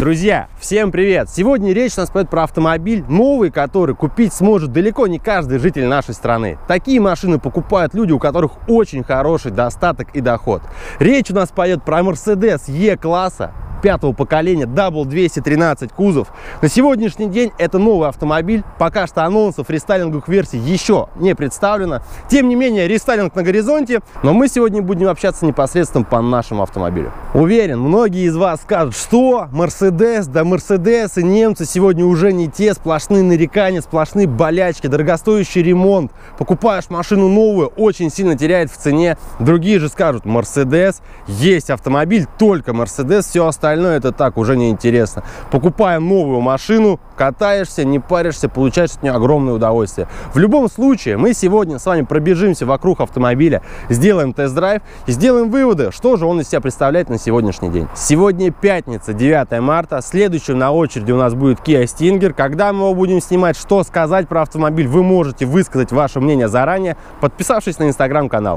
Друзья, всем привет! Сегодня речь у нас пойдет про автомобиль новый, который купить сможет далеко не каждый житель нашей страны. Такие машины покупают люди, у которых очень хороший достаток и доход. Речь у нас пойдет про Mercedes E-класса 5-го поколения, W213 кузов. На сегодняшний день это новый автомобиль. Пока что анонсов рестайлинговых версий еще не представлено. Тем не менее, рестайлинг на горизонте. Но мы сегодня будем общаться непосредственно по нашему автомобилю. Уверен, многие из вас скажут, что Mercedes, да Mercedes и немцы сегодня уже не те, сплошные нарекания, сплошные болячки, дорогостоящий ремонт. Покупаешь машину новую, очень сильно теряет в цене. Другие же скажут, Mercedes, есть автомобиль, только Mercedes, все остальное это так, уже не интересно. Покупаем новую машину, катаешься, не паришься, получаешь от нее огромное удовольствие. В любом случае, мы сегодня с вами пробежимся вокруг автомобиля, сделаем тест-драйв и сделаем выводы, что же он из себя представляет на сегодняшний день. Сегодня пятница, 9 марта. Следующим на очереди у нас будет Kia Stinger. Когда мы его будем снимать, что сказать про автомобиль, вы можете высказать ваше мнение заранее, подписавшись на инстаграм-канал.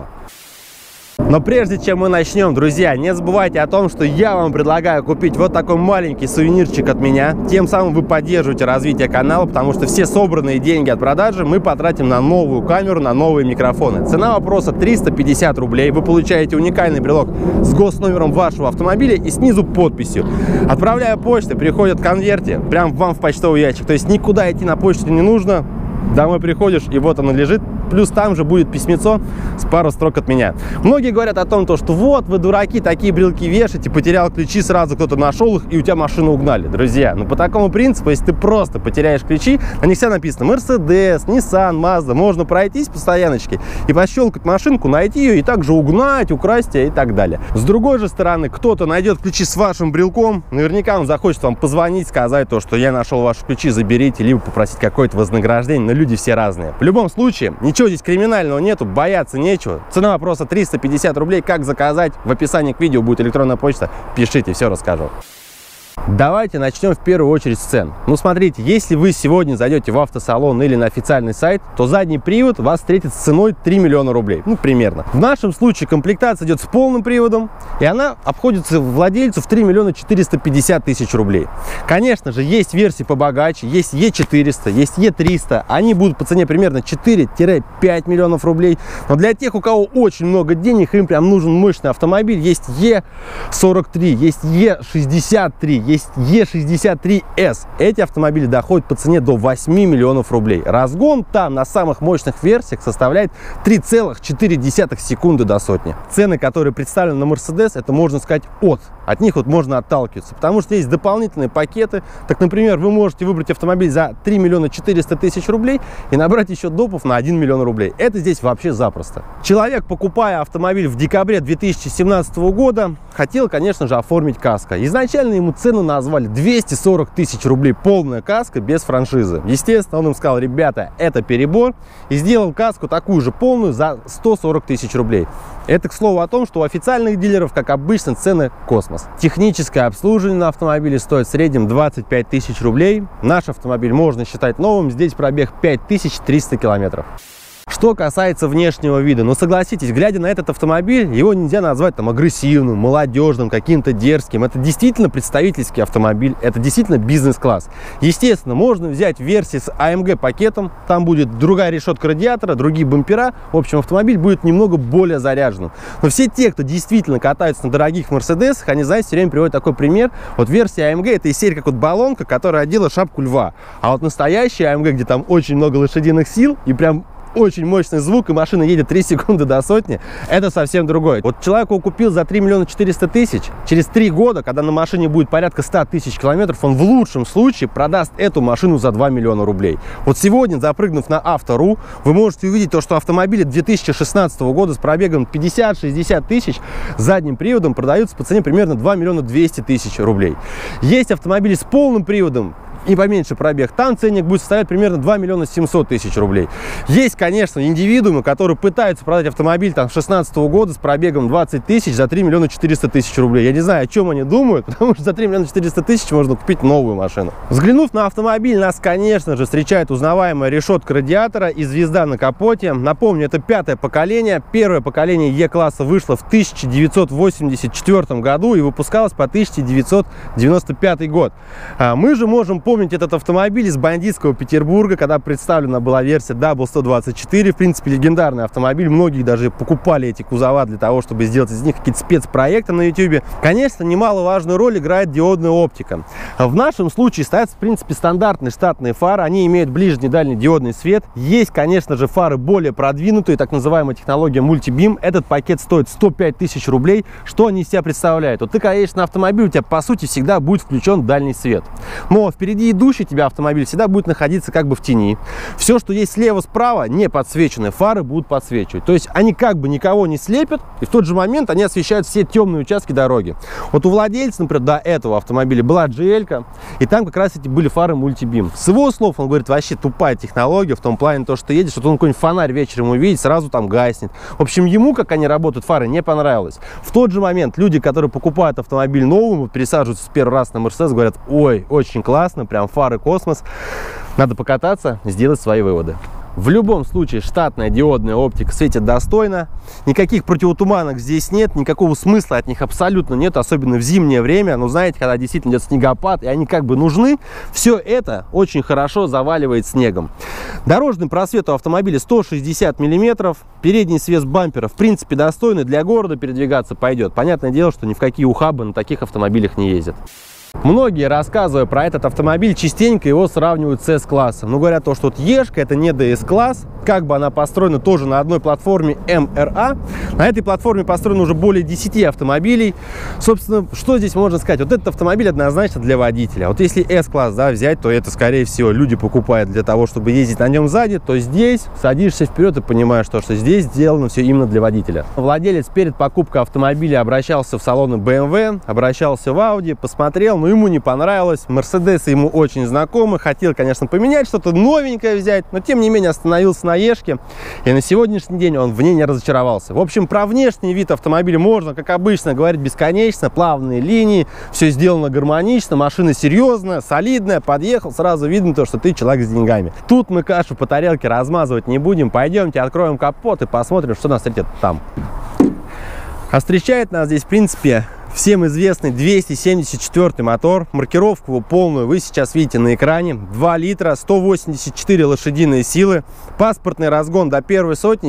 Но прежде чем мы начнем, друзья, не забывайте о том, что я вам предлагаю купить вот такой маленький сувенирчик от меня. Тем самым вы поддерживаете развитие канала, потому что все собранные деньги от продажи мы потратим на новую камеру, на новые микрофоны. Цена вопроса 350 рублей. Вы получаете уникальный брелок с госномером вашего автомобиля и снизу подписью. Отправляя почтой, приходят конверты прямо вам в почтовый ящик. То есть никуда идти на почту не нужно. Домой приходишь, и вот оно лежит. Плюс там же будет письмецо с пару строк от меня. Многие говорят о том, что вот вы дураки, такие брелки вешаете, потерял ключи, сразу кто-то нашел их, и у тебя машину угнали. Друзья, ну по такому принципу, если ты просто потеряешь ключи, на них вся написано Mercedes, Nissan, Mazda, можно пройтись по стояночке и пощелкать машинку, найти ее и также угнать, украсть ее и так далее. С другой же стороны, кто-то найдет ключи с вашим брелком, наверняка он захочет вам позвонить, сказать то, что я нашел ваши ключи, заберите, либо попросить какое-то вознаграждение, но люди все разные. В любом случае, ничего здесь криминального нету, бояться нечего. Цена вопроса 350 рублей. Как заказать? В описании к видео будет электронная почта. Пишите, все расскажу. Давайте начнем в первую очередь с цен. Ну, смотрите, если вы сегодня зайдете в автосалон или на официальный сайт, то задний привод вас встретит с ценой 3 миллиона рублей. Ну, примерно. В нашем случае комплектация идет с полным приводом, и она обходится владельцу в 3 миллиона 450 тысяч рублей. Конечно же, есть версии побогаче, есть E400, есть E300. Они будут по цене примерно 4-5 миллионов рублей. Но для тех, у кого очень много денег, им прям нужен мощный автомобиль, есть E43, есть E63, есть E63S. Эти автомобили доходят по цене до 8 миллионов рублей. Разгон там на самых мощных версиях составляет 3,4 секунды до сотни. Цены, которые представлены на Mercedes, это можно сказать от них вот можно отталкиваться, потому что есть дополнительные пакеты. Так, например, вы можете выбрать автомобиль за 3 миллиона 400 тысяч рублей и набрать еще допов на 1 миллион рублей. Это здесь вообще запросто. Человек, покупая автомобиль в декабре 2017 года, хотел, конечно же, оформить каско. Изначально ему цену назвали 240 тысяч рублей, полная каска без франшизы. Естественно, он им сказал, ребята, это перебор, и сделал каску такую же полную за 140 тысяч рублей. Это, к слову, о том, что у официальных дилеров, как обычно, цены космос. Техническое обслуживание на автомобиле стоит в среднем 25 тысяч рублей. Наш автомобиль можно считать новым, здесь пробег 5300 километров. Что касается внешнего вида, ну согласитесь, глядя на этот автомобиль, его нельзя назвать там агрессивным, молодежным, каким-то дерзким. Это действительно представительский автомобиль, это действительно бизнес-класс. Естественно, можно взять версии с AMG пакетом, там будет другая решетка радиатора, другие бампера. В общем, автомобиль будет немного более заряженным. Но все те, кто действительно катаются на дорогих Mercedes, они, знаете, все время приводят такой пример. Вот версия AMG это из серии как вот баллонка, которая одела шапку льва. А вот настоящая AMG, где там очень много лошадиных сил и прям очень мощный звук, и машина едет 3 секунды до сотни, это совсем другое. Вот человек его купил за 3 миллиона 400 тысяч, через 3 года, когда на машине будет порядка 100 тысяч километров, он в лучшем случае продаст эту машину за 2 миллиона рублей. Вот сегодня, запрыгнув на Авто.ру, вы можете увидеть то, что автомобили 2016 года с пробегом 50-60 тысяч с задним приводом продаются по цене примерно 2 миллиона 200 тысяч рублей. Есть автомобили с полным приводом, и поменьше пробег, там ценник будет составлять примерно 2 миллиона 700 тысяч рублей. Есть, конечно, индивидуумы, которые пытаются продать автомобиль там 2016 года с пробегом 20 тысяч за 3 миллиона 400 тысяч рублей. Я не знаю, о чем они думают, потому что за 3 миллиона 400 тысяч можно купить новую машину. Взглянув на автомобиль, нас, конечно же, встречает узнаваемая решетка радиатора и звезда на капоте. Напомню, это 5-е поколение. Первое поколение Е-класса вышло в 1984 году и выпускалось по 1995 год. Мы же можем помнить этот автомобиль из бандитского Петербурга, когда представлена была версия W124. В принципе, легендарный автомобиль. Многие даже покупали эти кузова для того, чтобы сделать из них какие-то спецпроекты на YouTube. Конечно, немаловажную роль играет диодная оптика. В нашем случае стоят, в принципе, стандартные штатные фары. Они имеют ближний и дальний диодный свет. Есть, конечно же, фары более продвинутые, так называемая технология мультибим. Этот пакет стоит 105 тысяч рублей. Что они из себя представляют? Вот ты, конечно, на автомобиль, у тебя, по сути, всегда будет включен дальний свет. Но впереди идущий тебя автомобиль всегда будет находиться как бы в тени. Все, что есть слева-справа, не подсвеченные фары будут подсвечивать. То есть они как бы никого не слепят, и в тот же момент они освещают все темные участки дороги. Вот у владельца, например, до этого автомобиля была GL-ка, и там как раз эти были фары мультибим. С его слов, он говорит, вообще тупая технология, в том плане, то, что ты едешь, что он какой-нибудь фонарь вечером увидит, сразу там гаснет. В общем, ему, как они работают, фары, не понравилось. В тот же момент люди, которые покупают автомобиль новым, пересаживаются с первый раз на Mercedes, говорят, ой, очень классно, прям фары космос. Надо покататься, сделать свои выводы. В любом случае, штатная диодная оптика светит достойно. Никаких противотуманок здесь нет, никакого смысла от них абсолютно нет, особенно в зимнее время. Но знаете, когда действительно идет снегопад, и они как бы нужны, все это очень хорошо заваливает снегом. Дорожный просвет у автомобиля 160 мм. Передний свес бампера, в принципе, достойный. Для города передвигаться пойдет. Понятное дело, что ни в какие ухабы на таких автомобилях не ездят. Многие, рассказывая про этот автомобиль, частенько его сравнивают с S-классом. Но говорят то, что вот Ешка это не DS-класс, как бы она построена тоже на одной платформе МРА. На этой платформе построено уже более 10 автомобилей. Собственно, что здесь можно сказать? Вот этот автомобиль однозначно для водителя. Вот если S-класс, да, взять, то это, скорее всего, люди покупают для того, чтобы ездить на нем сзади, то здесь садишься вперед и понимаешь, что здесь сделано все именно для водителя. Владелец перед покупкой автомобиля обращался в салоны BMW, обращался в Audi, посмотрел, но ему не понравилось. Мерседесы ему очень знакомы. Хотел, конечно, поменять что-то новенькое взять, но тем не менее остановился на Ешке. И на сегодняшний день он в ней не разочаровался. В общем, про внешний вид автомобиля можно, как обычно, говорить бесконечно. Плавные линии, все сделано гармонично, машина серьезная, солидная. Подъехал, сразу видно то, что ты человек с деньгами. Тут мы кашу по тарелке размазывать не будем. Пойдемте, откроем капот и посмотрим, что нас встретит там. А встречает нас здесь, в принципе, всем известный 274 мотор. Маркировку его полную вы сейчас видите на экране. 2 литра, 184 лошадиные силы. Паспортный разгон до первой сотни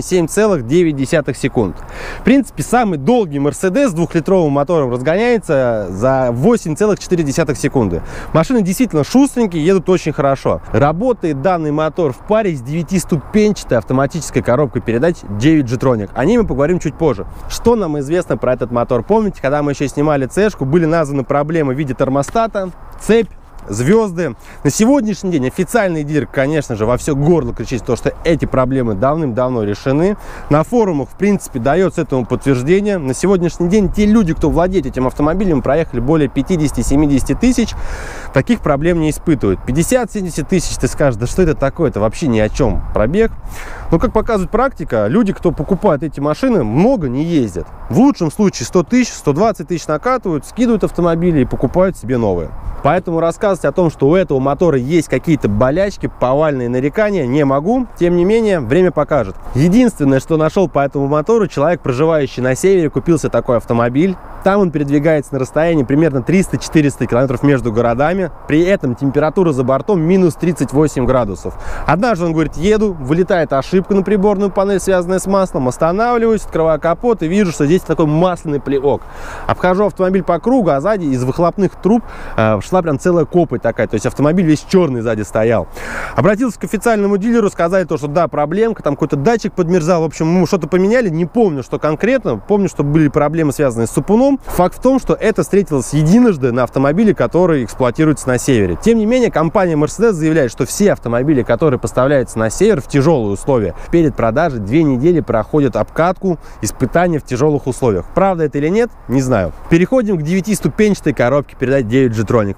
7,9 секунд. В принципе, самый долгий Mercedes с 2-литровым мотором разгоняется за 8,4 секунды. Машины действительно шустренькие, едут очень хорошо. Работает данный мотор в паре с 9-ступенчатой автоматической коробкой передач 9 G-Tronic. О ней мы поговорим чуть позже. Что нам известно про этот мотор? Помните, когда мы еще снимали цешку, были названы проблемы в виде термостата, цепь, звезды. На сегодняшний день официальный дилер, конечно же, во все горло кричит то, что эти проблемы давным-давно решены. На форумах, в принципе, дается этому подтверждение. На сегодняшний день те люди, кто владеет этим автомобилем, проехали более 50-70 тысяч, таких проблем не испытывают. 50-70 тысяч, ты скажешь, да что это такое, это вообще ни о чем пробег. Но, как показывает практика, люди, кто покупает эти машины, много не ездят. В лучшем случае 100 тысяч, 120 тысяч накатывают, скидывают автомобили и покупают себе новые. Поэтому рассказывать о том, что у этого мотора есть какие-то болячки, повальные нарекания, не могу. Тем не менее, время покажет. Единственное, что нашел по этому мотору, человек, проживающий на севере, купил себе такой автомобиль. Там он передвигается на расстоянии примерно 300-400 километров между городами. При этом температура за бортом минус 38 градусов. Однажды он говорит, еду, вылетает ошибка на приборную панель, связанная с маслом, останавливаюсь, открываю капот и вижу, что здесь такой масляный плевок. Обхожу автомобиль по кругу, а сзади из выхлопных труб шла прям целая копоть такая, то есть автомобиль весь черный сзади стоял. Обратился к официальному дилеру, сказали то, что да, проблемка, там какой-то датчик подмерзал, в общем, мы что-то поменяли, не помню, что конкретно, помню, что были проблемы, связанные с сапуном. Факт в том, что это встретилось единожды на автомобиле, который эксплуатируется на севере. Тем не менее, компания Mercedes заявляет, что все автомобили, которые поставляются на север в тяжелые условия, перед продажей 2 недели проходят обкатку, испытания в тяжелых условиях. Правда это или нет, не знаю. Переходим к 9-ступенчатой коробке передач 9 G-Tronic.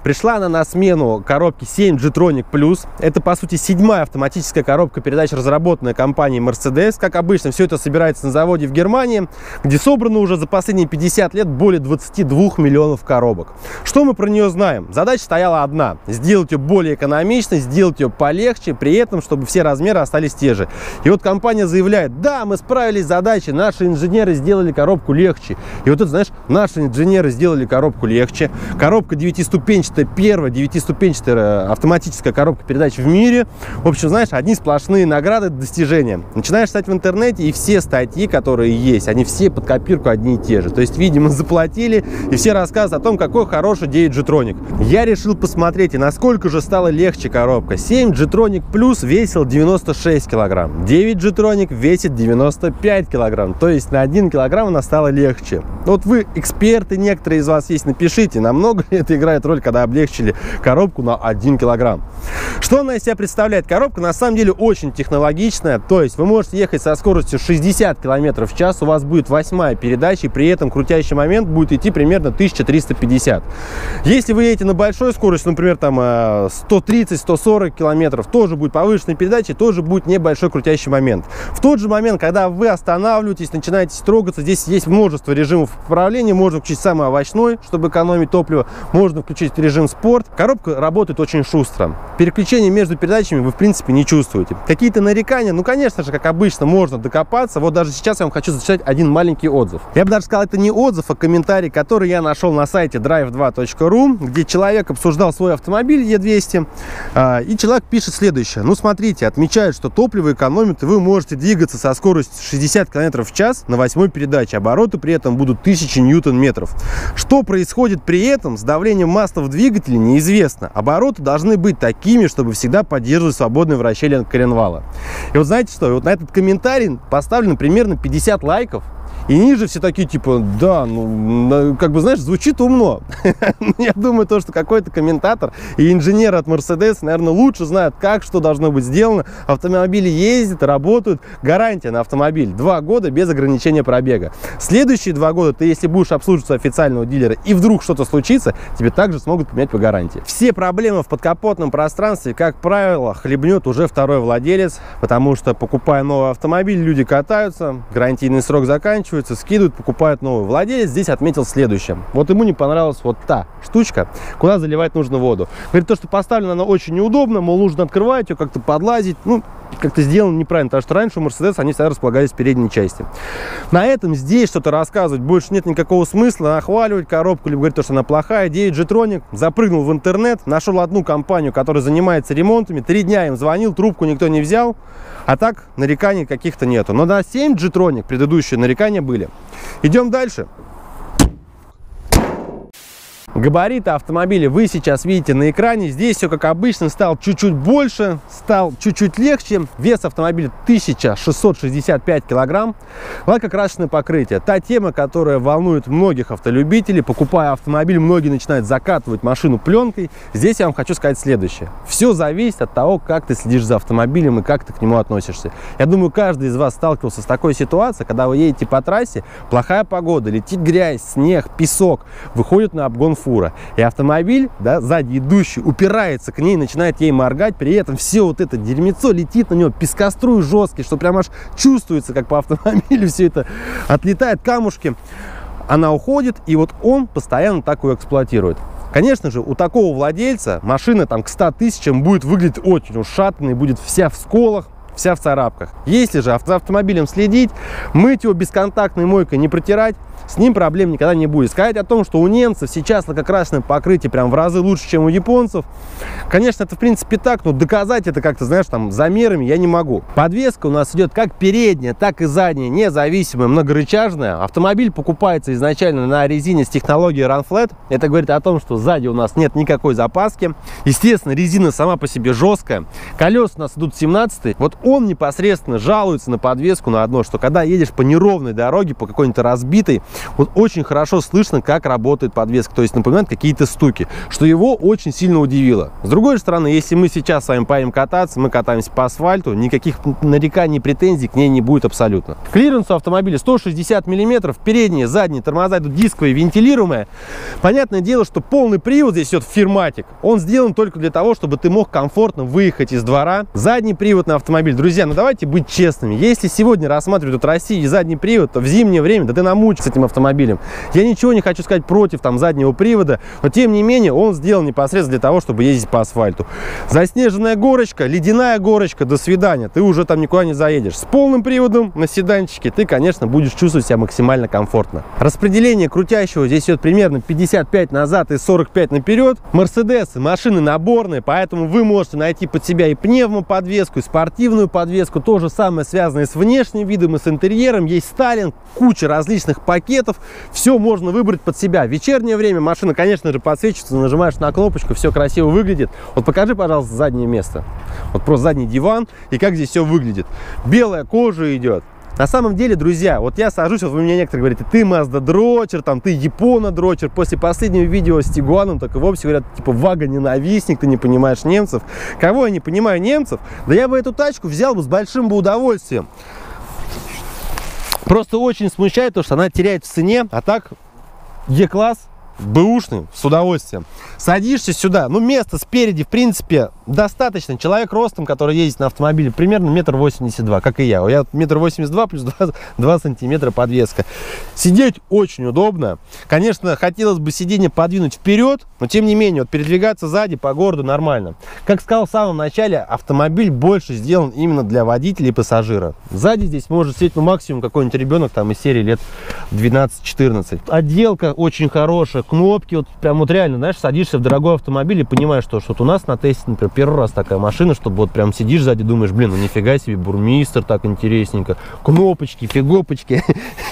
Пришла она на смену коробки 7 G-Tronic Plus. Это, по сути, 7-я автоматическая коробка передач, разработанная компанией Mercedes. Как обычно, все это собирается на заводе в Германии, где собрано уже за последние 50 лет более 22 миллионов коробок. Что мы про нее знаем? Задача стояла одна – сделать ее более экономичной, сделать ее полегче, при этом, чтобы все размеры остались те же. И вот компания заявляет: да, мы справились с задачей, наши инженеры сделали коробку легче. И вот это, знаешь, наши инженеры сделали коробку легче. Коробка 9-ступенчатая, первая 9-ступенчатая автоматическая коробка передач в мире. В общем, знаешь, одни сплошные награды, достижения. Начинаешь читать в интернете, и все статьи, которые есть, они все под копирку одни и те же. То есть, видимо, заплатили, и все рассказывают о том, какой хороший 9 G-Tronic. Я решил посмотреть, и насколько же стала легче коробка. 7 G-Tronic Plus весил 96 килограмм, 9 G-Tronic весит 95 килограмм, то есть на 1 килограмм она стала легче. Вот вы, эксперты, некоторые из вас есть, напишите, намного ли это играет роль, когда облегчили коробку на 1 килограмм. Что она из себя представляет? Коробка на самом деле очень технологичная, то есть вы можете ехать со скоростью 60 км в час, у вас будет 8-я передача, и при этом крутящий момент будет идти примерно 1350. Если вы едете на большой скорости, например, там 130-140 км, тоже будет повышенная передача, тоже будет небольшой крутящий момент. В тот же момент, когда вы останавливаетесь, начинаете трогаться, здесь есть множество режимов управления. Можно включить самый овощной, чтобы экономить топливо, можно включить режим спорт. Коробка работает очень шустро. Переключение между передачами вы, в принципе, не чувствуете. Какие-то нарекания, ну, конечно же, как обычно, можно докопаться. Вот даже сейчас я вам хочу зачитать один маленький отзыв. Я бы даже сказал, это не отзыв, а комментарий, который я нашел на сайте drive2.ru, где человек обсуждал свой автомобиль E200, и человек пишет следующее. Ну, смотрите, отмечает, что топливо экономит, и вы можете двигаться со скоростью 60 км в час на 8-й передаче. Обороты при этом будут 1000 ньютон-метров. Что происходит при этом с давлением масла в двигателе, неизвестно. Обороты должны быть такими, чтобы всегда поддерживать свободное вращение коленвала. И вот знаете что? Вот на этот комментарий поставлено примерно 50 лайков. И ниже все такие, типа, да, ну, как бы, знаешь, звучит умно. Я думаю, то, что какой-то комментатор и инженеры от Mercedes, наверное, лучше знают, как, что должно быть сделано. Автомобили ездят, работают. Гарантия на автомобиль 2 года без ограничения пробега. Следующие 2 года ты, если будешь обслуживаться официального дилера и вдруг что-то случится, тебе также смогут поменять по гарантии. Все проблемы в подкапотном пространстве, как правило, хлебнет уже второй владелец, потому что, покупая новый автомобиль, люди катаются, гарантийный срок заканчивается, скидывают, покупают новый. Владелец здесь отметил следующее. Вот ему не понравилась вот та штучка, куда заливать нужно воду. Говорит, то, что поставлена она очень неудобно, мол, нужно открывать ее, как-то подлазить. Ну, как-то сделано неправильно, потому что раньше у Mercedes они всегда располагались в передней части. На этом здесь что-то рассказывать больше нет никакого смысла, нахваливать коробку, либо говорить, то, что она плохая. 9 G-Tronic, запрыгнул в интернет, нашел одну компанию, которая занимается ремонтами, 3 дня им звонил, трубку никто не взял, а так нареканий каких-то нету. Но на 7 G-Tronic предыдущие нарекания были. Идем дальше. Габариты автомобиля вы сейчас видите на экране. Здесь все как обычно, стал чуть-чуть больше, стал чуть-чуть легче. Вес автомобиля 1665 килограмм. Лакокрасочное покрытие. Та тема, которая волнует многих автолюбителей. Покупая автомобиль, многие начинают закатывать машину пленкой. Здесь я вам хочу сказать следующее. Все зависит от того, как ты следишь за автомобилем и как ты к нему относишься. Я думаю, каждый из вас сталкивался с такой ситуацией, когда вы едете по трассе, плохая погода, летит грязь, снег, песок, выходит на обгон фура. И автомобиль, да, сзади идущий, упирается к ней, начинает ей моргать, при этом все вот это дерьмецо летит на него, пескоструй жесткий, что прям аж чувствуется, как по автомобилю все это отлетает, камушки. Она уходит, и вот он постоянно так ее эксплуатирует. Конечно же, у такого владельца машина там к 100 тысячам будет выглядеть очень ушатанной, будет вся в сколах, вся в царапках. Если же за автомобилем следить, мыть его бесконтактной мойкой, не протирать, с ним проблем никогда не будет. Сказать о том, что у немцев сейчас лакокрасочное покрытие прям в разы лучше, чем у японцев, конечно, это в принципе так, но доказать это как-то, знаешь, там замерами я не могу. Подвеска у нас идет как передняя, так и задняя, независимая, многорычажная. Автомобиль покупается изначально на резине с технологией Run Flat. Это говорит о том, что сзади у нас нет никакой запаски. Естественно, резина сама по себе жесткая. Колеса у нас идут 17. Вот он непосредственно жалуется на подвеску на одно, что когда едешь по неровной дороге, по какой-нибудь разбитой, вот очень хорошо слышно, как работает подвеска. То есть напоминает какие-то стуки, что его очень сильно удивило. С другой стороны, если мы сейчас с вами поедем кататься, мы катаемся по асфальту, никаких нареканий, претензий к ней не будет абсолютно. Клиренс у автомобиля 160 мм, передние, задние тормоза идут дисковые, вентилируемые. Понятное дело, что полный привод здесь идет Firmatic. Он сделан только для того, чтобы ты мог комфортно выехать из двора. Задний привод на автомобиль. Друзья, ну давайте быть честными. Если сегодня рассматривают России задний привод, то в зимнее время, да ты намучишься с этим автомобилем. Я ничего не хочу сказать против там заднего привода, но тем не менее он сделан непосредственно для того, чтобы ездить по асфальту. Заснеженная горочка, ледяная горочка, до свидания. Ты уже там никуда не заедешь. С полным приводом на седанчике ты, конечно, будешь чувствовать себя максимально комфортно. Распределение крутящего здесь идет примерно 55 назад и 45 наперед. Мерседесы, машины наборные, поэтому вы можете найти под себя и пневмоподвеску, и спортивную подвеску. То же самое связанное с внешним видом и с интерьером. Есть Стайлинг, куча различных пакетов. Все можно выбрать под себя. В вечернее время машина, конечно же, подсвечивается. Нажимаешь на кнопочку, все красиво выглядит. Вот покажи, пожалуйста, заднее место. Вот просто задний диван и как здесь все выглядит. Белая кожа идет. На самом деле, друзья, вот я сажусь, вот вы мне некоторые говорите, ты Mazda дрочер, там, ты Япона дрочер. После последнего видео с Тигуаном так и вовсе говорят, типа, Вага-ненавистник, ты не понимаешь немцев. Кого я не понимаю немцев? Да я бы эту тачку взял бы с большим бы удовольствием. Просто очень смущает то, что она теряет в цене, а так Е-класс. Бэушный, с удовольствием. Садишься сюда, ну место спереди, в принципе, достаточно. Человек ростом, который ездит на автомобиле, примерно 1,82 м, как и я. Я 1,82 м плюс 2 сантиметра подвеска. Сидеть очень удобно. Конечно, хотелось бы сиденье подвинуть вперед, но тем не менее, вот передвигаться сзади по городу нормально. Как сказал в самом начале, автомобиль больше сделан именно для водителя и пассажира. Сзади здесь может сидеть, ну, максимум какой-нибудь ребенок там из серии лет 12-14. Отделка очень хорошая. Кнопки, вот прям вот реально, знаешь, садишься в дорогой автомобиль и понимаешь, что вот у нас на тесте, например, первый раз такая машина, чтобы вот прям сидишь сзади, думаешь, блин, ну нифига себе, бурмистр, так интересненько, кнопочки, фигопочки,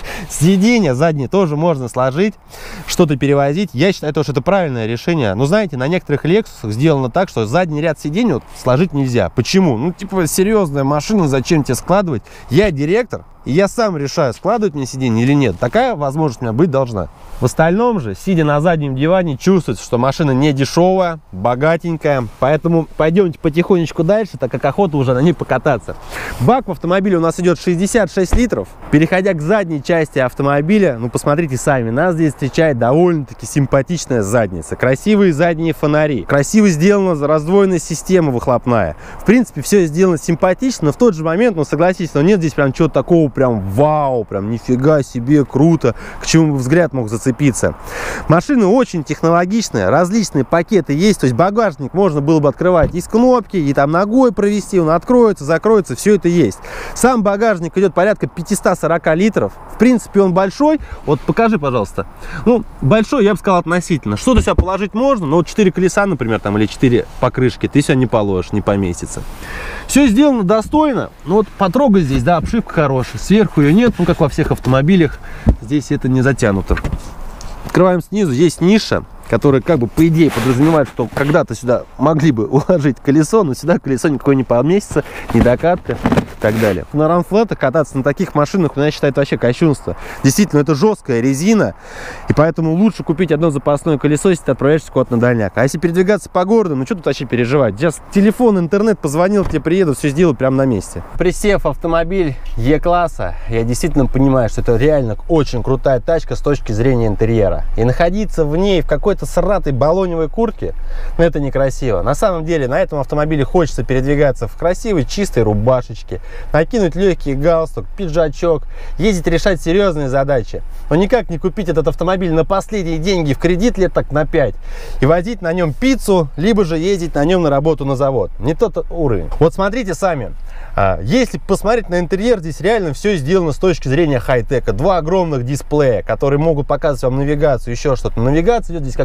сиденья задние тоже можно сложить, что-то перевозить. Я считаю, что это правильное решение. Но знаете, на некоторых Lexus сделано так, что задний ряд сидений вот сложить нельзя. Почему? Ну, типа, серьезная машина, зачем тебе складывать? Я директор, и я сам решаю, складывать мне сиденье или нет. Такая возможность у меня быть должна. В остальном же, сидя на заднем диване, чувствуется, что машина не дешевая, богатенькая. Поэтому пойдемте потихонечку дальше, так как охота уже на ней покататься. Бак в автомобиле у нас идет 66 литров. Переходя к задней части автомобиля, ну посмотрите сами, нас здесь встречает довольно-таки симпатичная задница. Красивые задние фонари. Красиво сделана раздвоенная система выхлопная. В принципе, все сделано симпатично, но в тот же момент, ну согласитесь, но нет здесь прям чего-то такого прям вау, прям нифига себе, круто, к чему взгляд мог зацепиться. Машина очень технологичная, различные пакеты есть, то есть багажник можно было бы открывать и с кнопки, и там ногой провести, он откроется, закроется, все это есть. Сам багажник идет порядка 540 литров, в принципе он большой, вот покажи, пожалуйста. Ну, большой, я бы сказал, относительно. Что-то сюда положить можно, но вот 4 колеса, например, там, или 4 покрышки, ты сюда не положишь, не поместится. Все сделано достойно, ну вот потрогай здесь, да, обшивка хорошая. Сверху ее нет, ну как во всех автомобилях, здесь это не затянуто. Открываем снизу, есть ниша, которая как бы по идее подразумевает, что когда-то сюда могли бы уложить колесо, но сюда колесо никакое не поместится, не докатка и так далее. На ранфлетах кататься на таких машинах, я считаю, это вообще кощунство. Действительно, это жесткая резина, и поэтому лучше купить одно запасное колесо, если ты отправляешься куда-то на дальняк. А если передвигаться по городу, ну что тут вообще переживать? Сейчас телефон, интернет, позвонил, тебе приеду, все сделаю прямо на месте. Присев автомобиль Е-класса, я действительно понимаю, что это реально очень крутая тачка с точки зрения интерьера. И находиться в ней в какой-то сратой баллоневой куртке, ну это некрасиво. На самом деле на этом автомобиле хочется передвигаться в красивой чистой рубашечке, накинуть легкий галстук, пиджачок, ездить решать серьезные задачи. Но никак не купить этот автомобиль на последние деньги в кредит лет так на 5 и возить на нем пиццу, либо же ездить на нем на работу на завод. Не тот уровень. Вот смотрите сами. Если посмотреть на интерьер, здесь реально все сделано с точки зрения хай-тека. Два огромных дисплея, которые могут показывать вам навигацию, еще что-то. Навигация идет здесь как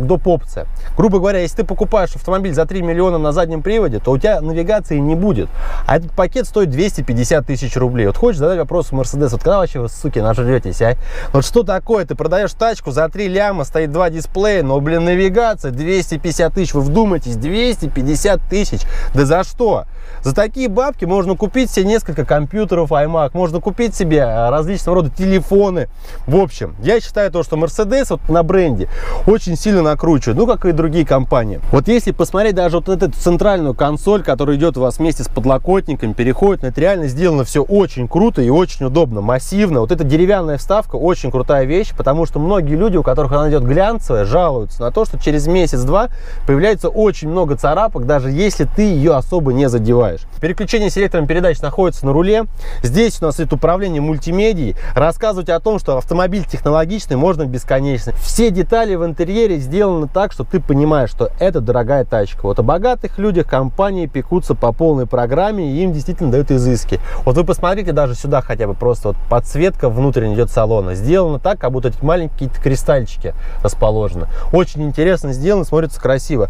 как доп. Опция. Грубо говоря, если ты покупаешь автомобиль за 3 миллиона на заднем приводе, то у тебя навигации не будет. А этот пакет стоит 250 тысяч рублей. Вот хочешь задать вопрос Mercedes, вот когда вообще вы, суки, нажретесь, а? Вот что такое? Ты продаешь тачку за 3 ляма, стоит 2 дисплея, но, блин, навигация 250 тысяч. Вы вдумайтесь, 250 тысяч. Да за что? За такие бабки можно купить себе несколько компьютеров iMac, можно купить себе различного рода телефоны. В общем, я считаю то, что Mercedes вот на бренде очень сильно накручивает, ну, как и другие компании. Вот если посмотреть даже вот эту центральную консоль, которая идет у вас вместе с подлокотником, переходит, это реально сделано все очень круто и очень удобно, массивно. Вот эта деревянная вставка очень крутая вещь, потому что многие люди, у которых она идет глянцевая, жалуются на то, что через месяц-два появляется очень много царапок, даже если ты ее особо не задеваешь. Переключение селектором передач находится на руле. Здесь у нас это управление мультимедией. Рассказывать о том, что автомобиль технологичный, можно бесконечно. Все детали в интерьере сделаны так, что ты понимаешь, что это дорогая тачка. Вот о богатых людях компании пекутся по полной программе, и им действительно дают изыски. Вот вы посмотрите даже сюда хотя бы, просто вот подсветка внутренне идет салона. Сделано так, как будто эти маленькие кристальчики расположены. Очень интересно сделано, смотрится красиво.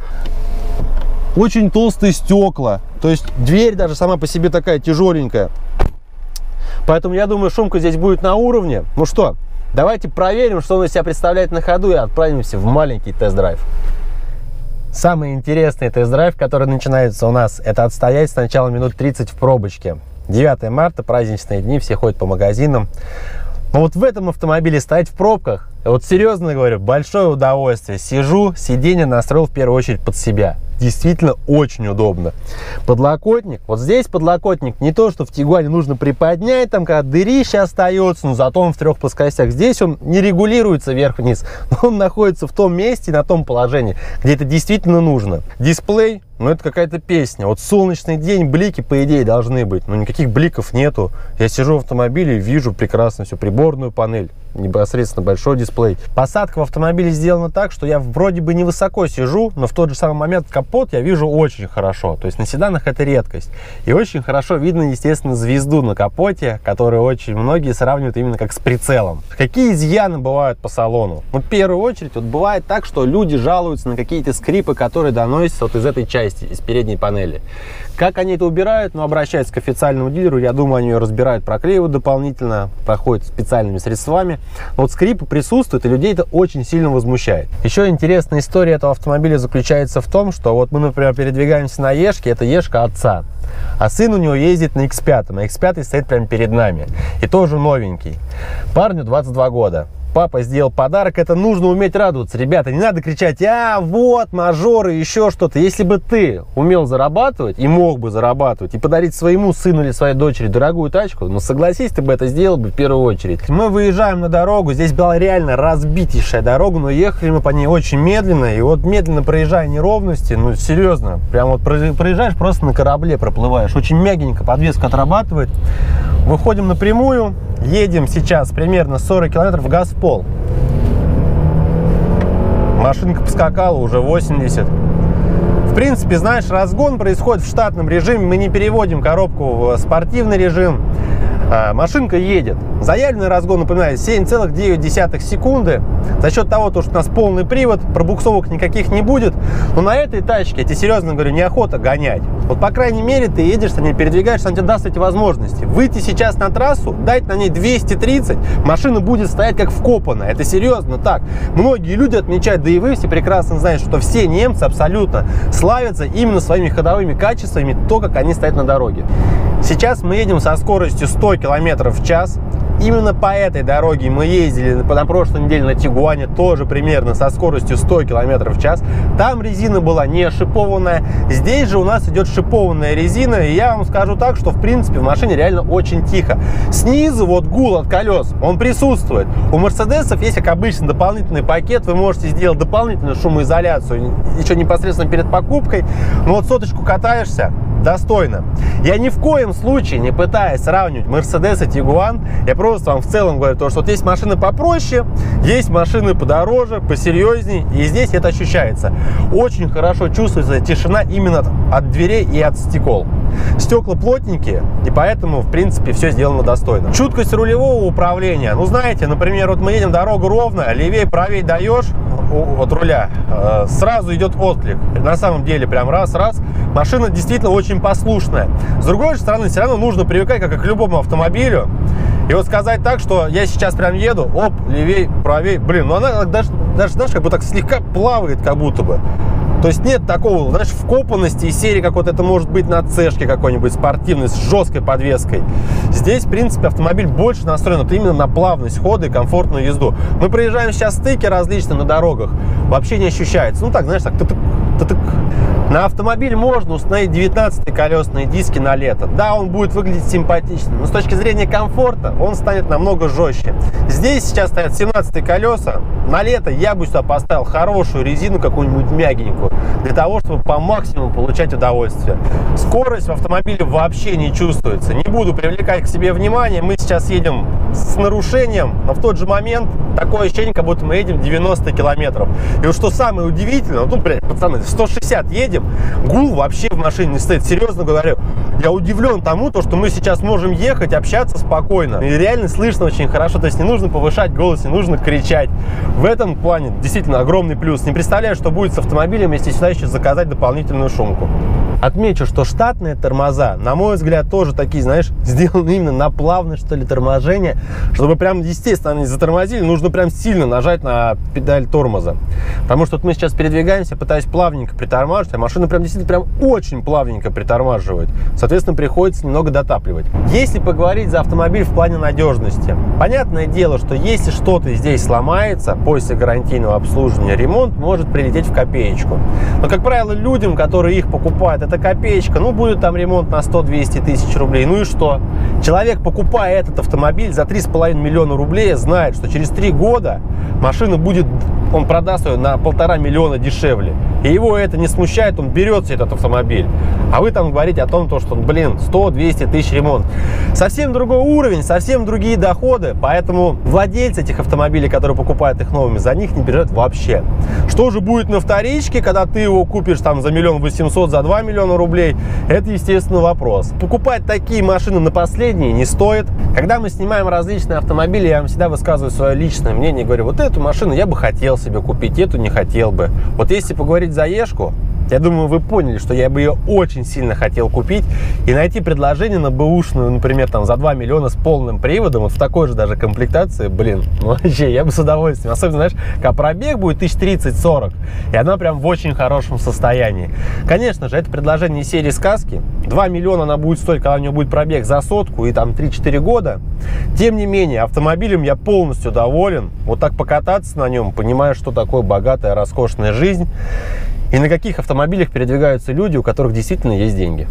Очень толстые стекла, то есть дверь даже сама по себе такая тяжеленькая. Поэтому я думаю, шумка здесь будет на уровне. Ну что, давайте проверим, что он из себя представляет на ходу, и отправимся в маленький тест-драйв. Самый интересный тест-драйв, который начинается у нас, это отстоять сначала минут 30 в пробочке. 9 марта, праздничные дни, все ходят по магазинам. Но вот в этом автомобиле стоять в пробках, вот серьезно говорю, большое удовольствие. Сижу, сиденье настроил в первую очередь под себя. Действительно очень удобно. Подлокотник. Вот здесь подлокотник не то, что в Тигуане нужно приподнять, там когда дырище остается, но зато он в 3 плоскостях. Здесь он не регулируется вверх-вниз, но он находится в том месте, на том положении, где это действительно нужно. Дисплей, ну это какая-то песня. Вот солнечный день, блики по идее должны быть, но никаких бликов нету. Я сижу в автомобиле и вижу прекрасно всю приборную панель, непосредственно большой дисплей. Посадка в автомобиле сделана так, что я вроде бы невысоко сижу, но в тот же самый момент капот я вижу очень хорошо. То есть на седанах это редкость. И очень хорошо видно, естественно, звезду на капоте, которую очень многие сравнивают именно как с прицелом. Какие изъяны бывают по салону? Ну, в первую очередь, вот бывает так, что люди жалуются на какие-то скрипы, которые доносятся вот из этой части, из передней панели. Как они это убирают? Ну, обращаются к официальному дилеру. Я думаю, они ее разбирают, проклеивают дополнительно, проходят специальными средствами. Но вот скрипы присутствуют, и людей это очень сильно возмущает. Еще интересная история этого автомобиля заключается в том, что вот мы, например, передвигаемся на Ешке, это Ешка отца. А сын у него ездит на X5, а X5 стоит прямо перед нами. И тоже новенький. Парню 22 года. Папа сделал подарок, это нужно уметь радоваться. Ребята, не надо кричать, вот, мажоры, еще что-то. Если бы ты умел зарабатывать и мог бы зарабатывать и подарить своему сыну или своей дочери дорогую тачку, ну согласись, ты бы это сделал бы в первую очередь. Мы выезжаем на дорогу, здесь была реально разбитейшая дорога, но ехали мы по ней очень медленно. И вот медленно проезжая неровности, ну серьезно, прям вот проезжаешь просто на корабле, проплываешь. Очень мягенько подвеска отрабатывает. Выходим напрямую, едем сейчас примерно 40 километров, газ в пол. Машинка поскакала уже 80. В принципе, знаешь, разгон происходит в штатном режиме. Мы не переводим коробку в спортивный режим. Машинка едет. Заявленный разгон, напоминаю, 7,9 секунды. За счет того, что у нас полный привод, пробуксовок никаких не будет. Но на этой тачке, я тебе серьезно говорю, неохота гонять. Вот, по крайней мере, ты едешь, на ней передвигаешься, она тебе даст эти возможности. Выйти сейчас на трассу, дать на ней 230, машина будет стоять как вкопанная. Это серьезно так. Многие люди отмечают, да и вы все прекрасно знаете, что все немцы абсолютно славятся именно своими ходовыми качествами, то, как они стоят на дороге. Сейчас мы едем со скоростью 100 км в час. Именно по этой дороге мы ездили на прошлой неделе на Тигуане, тоже примерно со скоростью 100 км в час. Там резина была не шипованная, здесь же у нас идет шипованная резина. И я вам скажу так, что в принципе в машине реально очень тихо. Снизу вот гул от колес, он присутствует. У Мерседесов есть, как обычно, дополнительный пакет. Вы можете сделать дополнительную шумоизоляцию еще непосредственно перед покупкой. Но вот соточку катаешься, достойно. Я ни в коем случае не пытаюсь сравнивать Mercedes и Tiguan. Я просто вам в целом говорю, что вот есть машины попроще, есть машины подороже, посерьезней, и здесь это ощущается. Очень хорошо чувствуется тишина именно от дверей и от стекол. Стекла плотненькие, и поэтому, в принципе, все сделано достойно. Чуткость рулевого управления. Ну, знаете, например, вот мы едем, дорога ровная, левее, правее даешь, от руля, сразу идет отклик. На самом деле, прям раз-раз. Машина действительно очень послушная. С другой стороны, все равно нужно привыкать, как и к любому автомобилю. И вот сказать так, что я сейчас прям еду, оп, левей, правей, блин, ну она даже знаешь, как бы так слегка плавает, как будто бы. То есть нет такого, знаешь, вкопанности из серии, как вот это может быть на цешке какой-нибудь спортивной с жесткой подвеской. Здесь, в принципе, автомобиль больше настроен вот именно на плавность хода и комфортную езду. Мы проезжаем сейчас стыки различные на дорогах, вообще не ощущается. Ну так, знаешь, так тык-тык. На автомобиль можно установить 19-е колесные диски на лето. Да, он будет выглядеть симпатично, но с точки зрения комфорта он станет намного жестче. Здесь сейчас стоят 17-е колеса. На лето я бы сюда поставил хорошую резину, какую-нибудь мягенькую, для того, чтобы по максимуму получать удовольствие. Скорость в автомобиле вообще не чувствуется. Не буду привлекать к себе внимание. Мы сейчас едем с нарушением, но в тот же момент такое ощущение, как будто мы едем 90 километров. И вот что самое удивительное, ну, блядь, пацаны, 160 едем, гул вообще в машине не стоит. Серьезно говорю, я удивлен тому, что мы сейчас можем ехать, общаться спокойно. И реально слышно очень хорошо, то есть не нужно повышать голос, не нужно кричать. В этом плане действительно огромный плюс. Не представляю, что будет с автомобилем, если сюда еще заказать дополнительную шумку. Отмечу, что штатные тормоза, на мой взгляд, тоже такие, знаешь, сделаны именно на плавное, что ли, торможение. Чтобы прям, естественно, они затормозили, нужно прям сильно нажать на педаль тормоза. Потому что вот мы сейчас передвигаемся, пытаюсь плавненько притормаживать, а машина прям действительно прям очень плавненько притормаживает. Соответственно, приходится немного дотапливать. Если поговорить за автомобиль в плане надежности, понятное дело, что если что-то здесь сломается, после гарантийного обслуживания, ремонт может прилететь в копеечку. Но, как правило, людям, которые их покупают, это копеечка, ну, будет там ремонт на 100-200 тысяч рублей, ну и что? Человек, покупая этот автомобиль за 3,5 миллиона рублей, знает, что через 3 года машина будет, он продаст ее на 1,5 миллиона дешевле. И его это не смущает, он берет себе этот автомобиль. А вы там говорите о том, что, блин, 100-200 тысяч ремонт. Совсем другой уровень, совсем другие доходы, поэтому владельцы этих автомобилей, которые покупают их новыми, за них не переживают вообще. Что же будет на вторичке, когда ты его купишь там за 1 800 000, за 2 миллиона рублей? Это, естественно, вопрос. Покупать такие машины на последние не стоит. Когда мы снимаем различные автомобили, я вам всегда высказываю свое личное мнение, говорю, вот эту машину я бы хотел себе купить, эту не хотел бы. Вот если поговорить за Ешку, я думаю, вы поняли, что я бы ее очень сильно хотел купить и найти предложение на бэушную, например, там за 2 миллиона с полным приводом, вот в такой же даже комплектации, блин, ну вообще, я бы с удовольствием. Особенно, знаешь, когда пробег будет 30-40, и она прям в очень хорошем состоянии. Конечно же, это предложение из серии сказки. 2 миллиона она будет стоить, когда у нее будет пробег за 100 и там 3-4 года. Тем не менее, автомобилем я полностью доволен. Вот так покататься на нем, понимая, что такое богатая, роскошная жизнь. И на каких автомобилях передвигаются люди, у которых действительно есть деньги.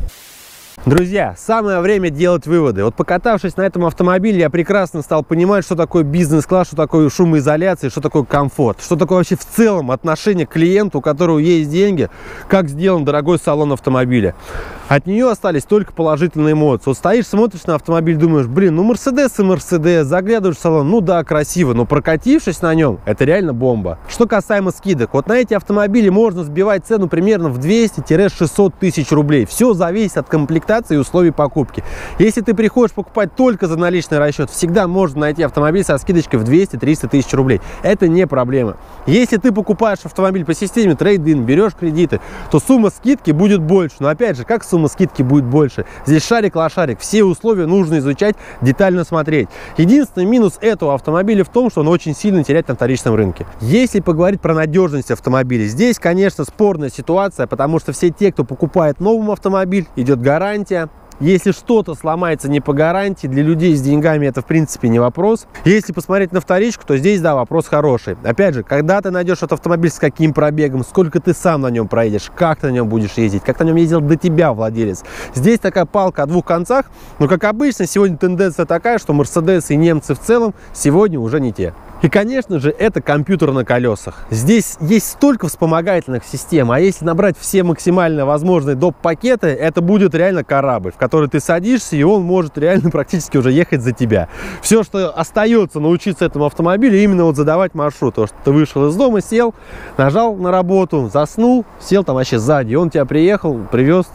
Друзья, самое время делать выводы. Вот покатавшись на этом автомобиле, я прекрасно стал понимать, что такое бизнес-класс, что такое шумоизоляция, что такое комфорт, что такое вообще в целом отношение к клиенту, у которого есть деньги, как сделан дорогой салон автомобиля. От нее остались только положительные эмоции. Вот стоишь, смотришь на автомобиль, думаешь, блин, ну Мерседес и Мерседес, заглядываешь в салон, ну да, красиво, но прокатившись на нем, это реально бомба. Что касаемо скидок, вот на эти автомобили можно сбивать цену примерно в 200-600 тысяч рублей. Все зависит от комплектации и условий покупки. Если ты приходишь покупать только за наличный расчет, всегда можно найти автомобиль со скидочкой в 200-300 тысяч рублей. Это не проблема. Если ты покупаешь автомобиль по системе трейд-ин, берешь кредиты, то сумма скидки будет больше. Но опять же, как сумма скидки будет больше? Здесь шарик-лошарик. Все условия нужно изучать, детально смотреть. Единственный минус этого автомобиля в том, что он очень сильно теряет на вторичном рынке. Если поговорить про надежность автомобиля, здесь, конечно, спорная ситуация, потому что все те, кто покупает новый автомобиль, идет гарантия. Если что-то сломается не по гарантии, для людей с деньгами это в принципе не вопрос. Если посмотреть на вторичку, то здесь, да, вопрос хороший. Опять же, когда ты найдешь этот автомобиль, с каким пробегом, сколько ты сам на нем проедешь, как ты на нем будешь ездить, как на нем ездил до тебя владелец. Здесь такая палка о двух концах, но, как обычно, сегодня тенденция такая, что Мерседес и немцы в целом сегодня уже не те. И, конечно же, это компьютер на колесах. Здесь есть столько вспомогательных систем, а если набрать все максимально возможные доп-пакеты, это будет реально корабль, в который ты садишься, и он может реально практически уже ехать за тебя. Все, что остается научиться этому автомобилю, именно вот задавать маршрут. То, что ты вышел из дома, сел, нажал на работу, заснул, сел там вообще сзади, и он тебя приехал, привез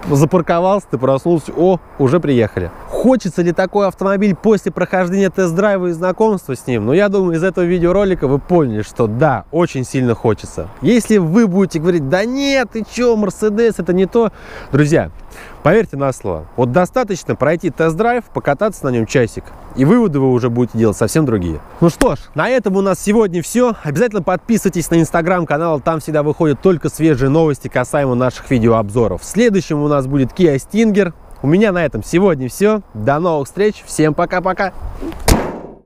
запарковался, ты проснулся, о, уже приехали. Хочется ли такой автомобиль после прохождения тест-драйва и знакомства с ним? Ну, я думаю, из этого видеоролика вы поняли, что да, очень сильно хочется. Если вы будете говорить, да нет, ты чё, Мерседес, это не то. Друзья, поверьте на слово, вот достаточно пройти тест-драйв, покататься на нем часик, и выводы вы уже будете делать совсем другие. Ну что ж, на этом у нас сегодня все. Обязательно подписывайтесь на инстаграм-канал, там всегда выходят только свежие новости касаемо наших видеообзоров. Следующим у нас будет Kia Stinger. У меня на этом сегодня все. До новых встреч. Всем пока-пока.